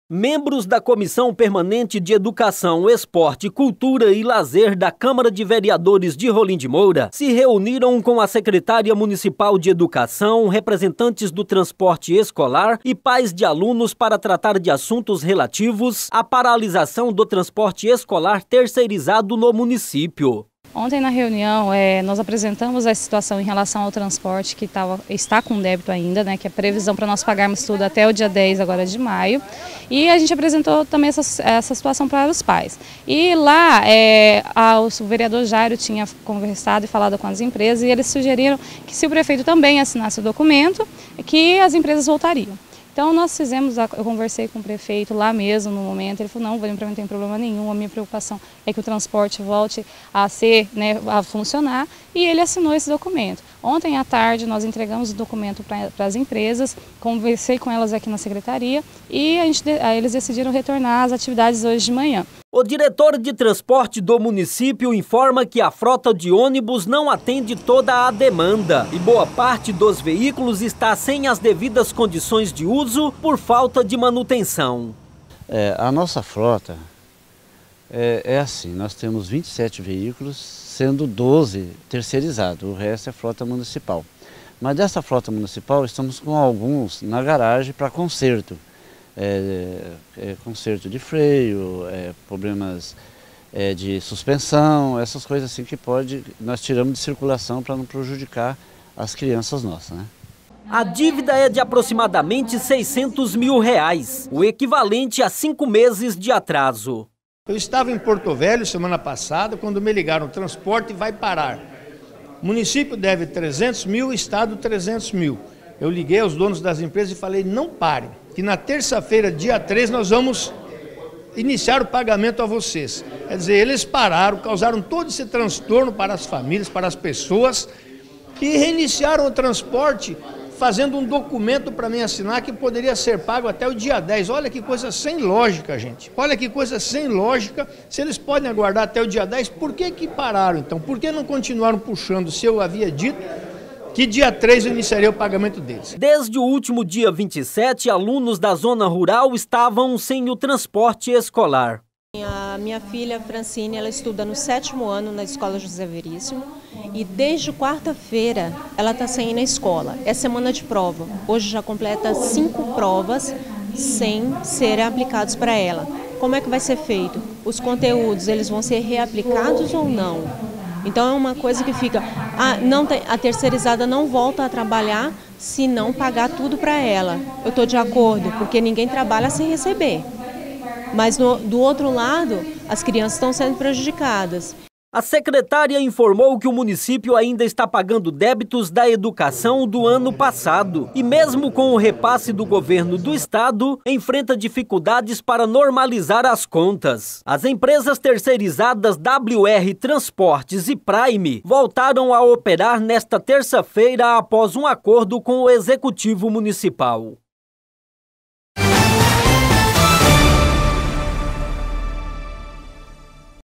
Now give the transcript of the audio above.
Membros da Comissão Permanente de Educação, Esporte, Cultura e Lazer da Câmara de Vereadores de Rolim de Moura se reuniram com a secretária municipal de Educação, representantes do transporte escolar e pais de alunos para tratar de assuntos relativos à paralisação do transporte escolar terceirizado no município. Ontem na reunião nós apresentamos a situação em relação ao transporte que está com débito ainda, né, que é previsão para nós pagarmos tudo até o dia 10 agora de maio. E a gente apresentou também essa situação para os pais. E lá o vereador Jairo tinha conversado e falado com as empresas e eles sugeriram que se o prefeito também assinasse o documento, que as empresas voltariam. Então eu conversei com o prefeito lá mesmo no momento, ele falou, não, não tem problema nenhum, a minha preocupação é que o transporte volte a a funcionar, e ele assinou esse documento. Ontem à tarde nós entregamos o documento para as empresas, conversei com elas aqui na secretaria e eles decidiram retornar às atividades hoje de manhã. O diretor de transporte do município informa que a frota de ônibus não atende toda a demanda e boa parte dos veículos está sem as devidas condições de uso por falta de manutenção. A nossa frota é assim, nós temos 27 veículos, sendo 12 terceirizados, o resto é frota municipal. Mas dessa frota municipal estamos com alguns na garagem para conserto. Conserto de freio, problemas de suspensão, essas coisas assim que nós tiramos de circulação para não prejudicar as crianças nossas, né? A dívida é de aproximadamente R$600 mil, o equivalente a 5 meses de atraso. Eu estava em Porto Velho semana passada, quando me ligaram, o transporte vai parar. O município deve 300 mil, o estado 300 mil. Eu liguei aos donos das empresas e falei, não parem, que na terça-feira, dia 3, nós vamos iniciar o pagamento a vocês. Quer dizer, eles pararam, causaram todo esse transtorno para as famílias, para as pessoas, e reiniciaram o transporte fazendo um documento para mim assinar que poderia ser pago até o dia 10. Olha que coisa sem lógica, gente. Olha que coisa sem lógica. Se eles podem aguardar até o dia 10, por que pararam então? Por que não continuaram puxando? Se eu havia dito que dia 3 eu iniciaria o pagamento deles. Desde o último dia 27, alunos da zona rural estavam sem o transporte escolar. A minha filha Francine, ela estuda no 7º ano na escola José Veríssimo e desde quarta-feira ela está sem ir na escola. É semana de prova. Hoje já completa 5 provas sem serem aplicados para ela. Como é que vai ser feito? Os conteúdos, eles vão ser reaplicados ou não? Então é uma coisa que fica, a terceirizada não volta a trabalhar se não pagar tudo para ela. Eu estou de acordo, porque ninguém trabalha sem receber. Mas do outro lado, as crianças estão sendo prejudicadas. A secretária informou que o município ainda está pagando débitos da educação do ano passado e mesmo com o repasse do governo do estado, enfrenta dificuldades para normalizar as contas. As empresas terceirizadas WR Transportes e Prime voltaram a operar nesta terça-feira após um acordo com o Executivo Municipal.